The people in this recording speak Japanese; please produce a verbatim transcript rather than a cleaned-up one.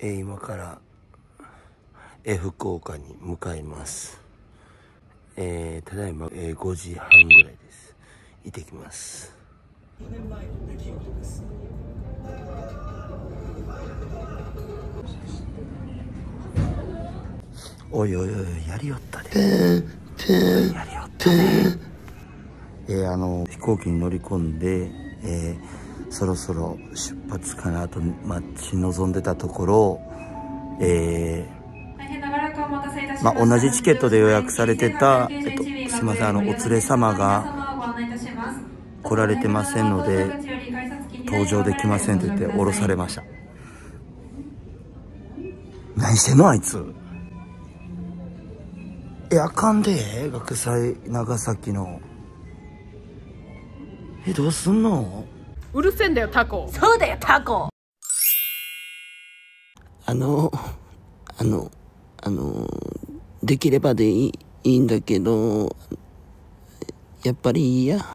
えー、今から、えー、福岡に向かいます。えー、ただいま、えー、ごじはんぐらいです。行ってきます。よねんまえの出来事です。おいおいおい、やりよったで。ペーペーやりよったで。えー、あの飛行機に乗り込んで、えー、そろそろ出発かなと待ち望んでたところ、えー、まあ同じチケットで予約されてた、えっと、すいません、あのお連れ様が来られてませんので搭乗できませんと言って降ろされました。何してんのあいつ。え、あかんで、学祭長崎の。え、どうすんの。 うるせえんだよタコ。 そうだよタコ。 あのあのあのできればでいいいいんだけど、やっぱりいいや。